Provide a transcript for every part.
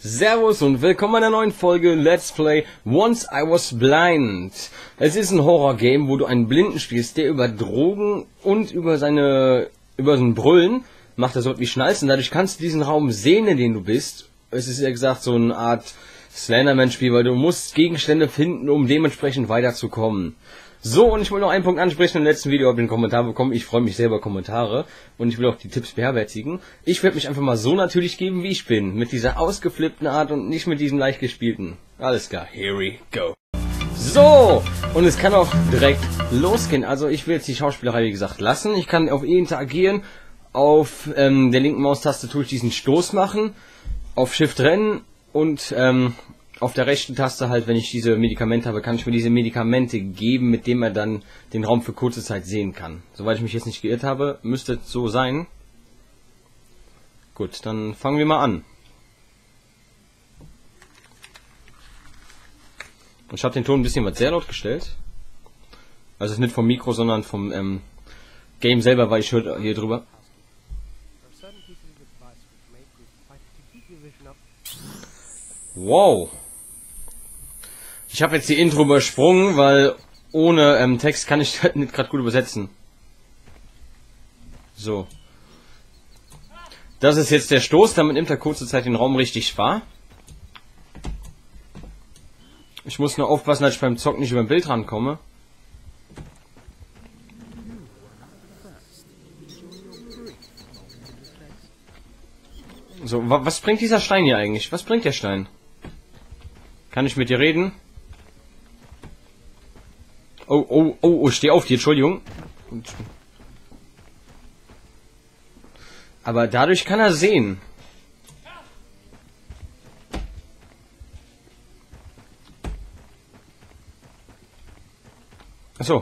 Servus und willkommen in einer neuen Folge Let's Play Once I Was Blind. Es ist ein Horror-Game, wo du einen Blinden spielst, der über Drogen und über sein Brüllen macht er so wie Schnalzen. Dadurch kannst du diesen Raum sehen, in dem du bist. Es ist ja gesagt so eine Art Slenderman-Spiel, weil du musst Gegenstände finden, um dementsprechend weiterzukommen. So, und ich will noch einen Punkt ansprechen. Im letzten Video habe ich einen Kommentar bekommen. Ich freue mich sehr über Kommentare und ich will auch die Tipps beherbergen. Ich werde mich einfach mal so natürlich geben, wie ich bin. Mit dieser ausgeflippten Art und nicht mit diesem leicht gespielten. Alles klar, here we go. So, und es kann auch direkt losgehen. Also ich will jetzt die Schauspielerei, wie gesagt, lassen. Ich kann auf E interagieren. Auf der linken Maustaste tue ich diesen Stoß machen. Auf Shift rennen und auf der rechten Taste halt, wenn ich diese Medikamente habe, kann ich mir diese Medikamente geben, mit denen er dann den Raum für kurze Zeit sehen kann. Soweit ich mich jetzt nicht geirrt habe, müsste es so sein. Gut, dann fangen wir mal an. Ich habe den Ton ein bisschen was sehr laut gestellt. Also nicht vom Mikro, sondern vom Game selber, weil ich höre hier drüber. Wow. Ich habe jetzt die Intro übersprungen, weil ohne Text kann ich das nicht gerade gut übersetzen. So. Das ist jetzt der Stoß, damit nimmt er kurze Zeit den Raum richtig wahr. Ich muss nur aufpassen, dass ich beim Zocken nicht über ein Bild rankomme. So, was bringt dieser Stein hier eigentlich? Was bringt der Stein? Kann ich mit dir reden? Oh, steh auf, die Entschuldigung. Aber dadurch kann er sehen. Achso.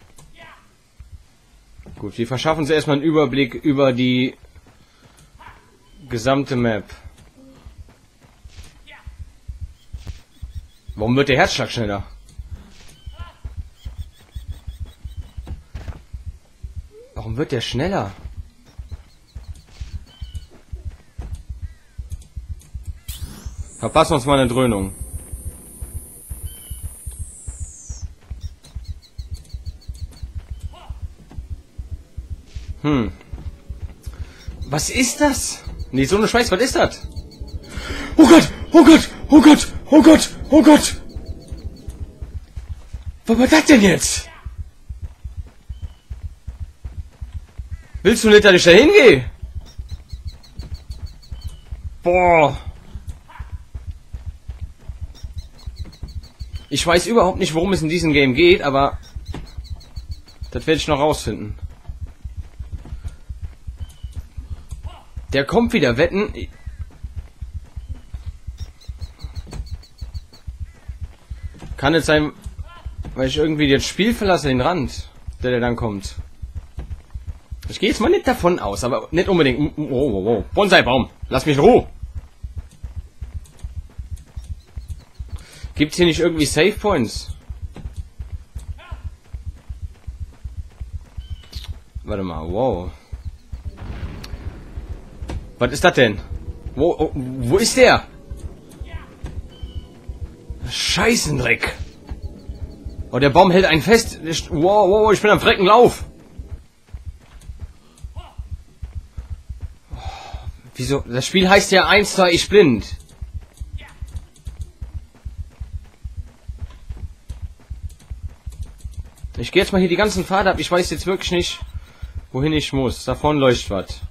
Gut, wir verschaffen uns erstmal einen Überblick über die gesamte Map. Warum wird der Herzschlag schneller? Warum wird der schneller? Verpassen uns mal eine Dröhnung. Was ist das? Nee, so eine Scheiß, was ist das? Oh Gott! Oh Gott! Oh Gott! Oh Gott! Oh Gott! Was war das denn jetzt? Willst du nicht, dass ich da hingehe? Boah. Ich weiß überhaupt nicht, worum es in diesem Game geht, aber das werde ich noch rausfinden. Der kommt wieder, wetten. Kann es sein, weil ich irgendwie das Spiel verlasse, den Rand, der dann kommt. Ich gehe jetzt mal nicht davon aus, aber nicht unbedingt. Oh. Bonsai-Baum, lass mich in Ruhe. Gibt's hier nicht irgendwie Save Points? Warte mal, wow. Was ist das denn? Wo ist der? Scheißendreck. Oh, der Baum hält einen fest. Wow, ich bin am Frecken, lauf. Wieso? Das Spiel heißt ja 1, 2, ich blind. Ich gehe jetzt mal hier die ganzen Pfade ab. Ich weiß jetzt wirklich nicht, wohin ich muss. Da vorne leuchtet was.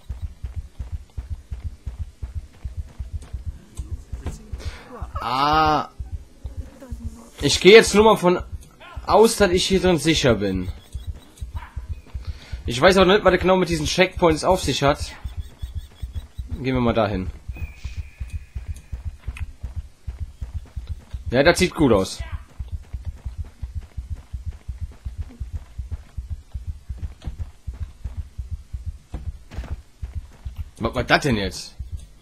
Ah. Ich gehe jetzt nur mal von aus, dass ich hier drin sicher bin. Ich weiß auch nicht, was er genau mit diesen Checkpoints auf sich hat. Gehen wir mal dahin. Ja, das sieht gut aus. Was war das denn jetzt?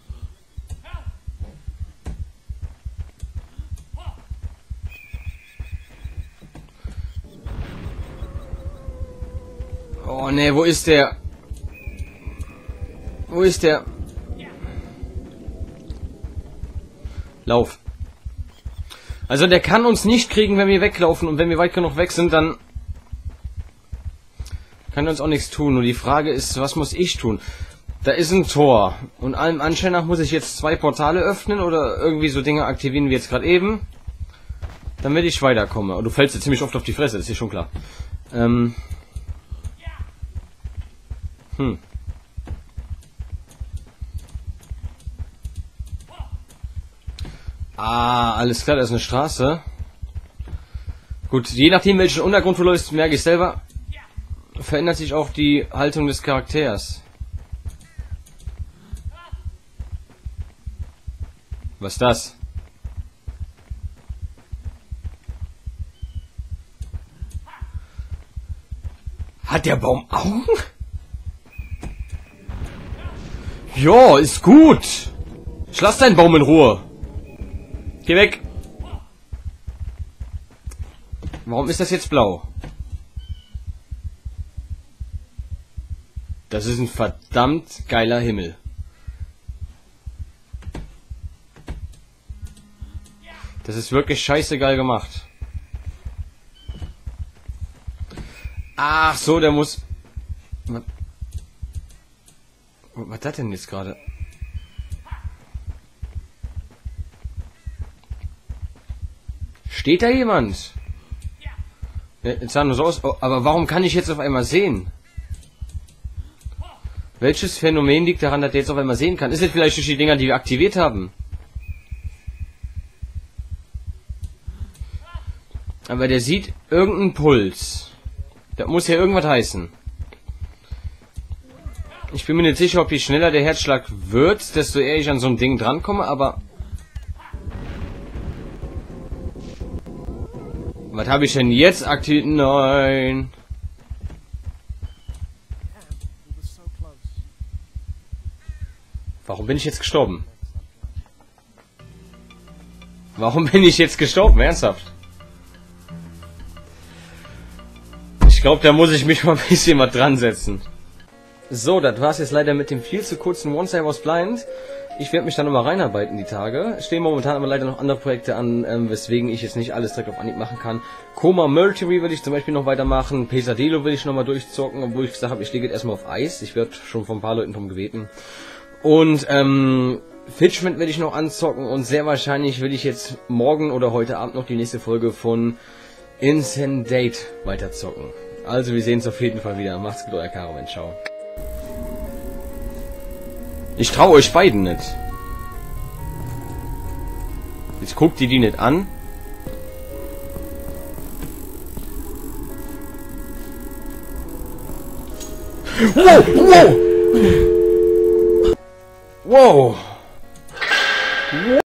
Oh ne, wo ist der? Wo ist der? Lauf. Also der kann uns nicht kriegen, wenn wir weglaufen. Und wenn wir weit genug weg sind, dann kann er uns auch nichts tun. Nur die Frage ist, was muss ich tun? Da ist ein Tor. Und allem Anschein nach muss ich jetzt 2 Portale öffnen oder irgendwie so Dinge aktivieren wie jetzt gerade eben. Damit ich weiterkomme. Und du fällst jetzt ziemlich oft auf die Fresse, das ist schon klar. Ah, alles klar, das ist eine Straße. Gut, je nachdem welchen Untergrund du läufst, merke ich selber, verändert sich auch die Haltung des Charakters. Was ist das? Hat der Baum Augen? Ja, ist gut. Ich lass deinen Baum in Ruhe. Geh weg. Warum ist das jetzt blau? Das ist ein verdammt geiler Himmel. Das ist wirklich scheiße geil gemacht. Ach so, der muss... Was ist das denn jetzt gerade? Steht da jemand? Ja, jetzt sah nur so aus. Oh, aber warum kann ich jetzt auf einmal sehen? Welches Phänomen liegt daran, dass der jetzt auf einmal sehen kann? Ist es vielleicht durch die Dinger, die wir aktiviert haben? Aber der sieht irgendeinen Puls. Das muss ja irgendwas heißen. Ich bin mir nicht sicher, ob je schneller der Herzschlag wird, desto eher ich an so ein Ding drankomme, aber... Was habe ich denn jetzt aktiviert? Nein. Warum bin ich jetzt gestorben? Warum bin ich jetzt gestorben? Ernsthaft? Ich glaube, da muss ich mich mal ein bisschen was dran setzen. So, das war's jetzt leider mit dem viel zu kurzen Once I Was Blind. Ich werde mich da nochmal reinarbeiten die Tage. Stehen momentan aber leider noch andere Projekte an, weswegen ich jetzt nicht alles direkt auf Anhieb machen kann. Coma Mercury will ich zum Beispiel noch weitermachen. Pesadelo will ich nochmal durchzocken, obwohl ich gesagt habe, ich lege jetzt erstmal auf Eis. Ich werde schon von ein paar Leuten drum gebeten. Und Fitchment will ich noch anzocken und sehr wahrscheinlich will ich jetzt morgen oder heute Abend noch die nächste Folge von Incendate weiterzocken. Also wir sehen uns auf jeden Fall wieder. Macht's gut, euer Caro, ciao. Ich traue euch beiden nicht. Jetzt guckt ihr die nicht an. Wow! Wow! Wow!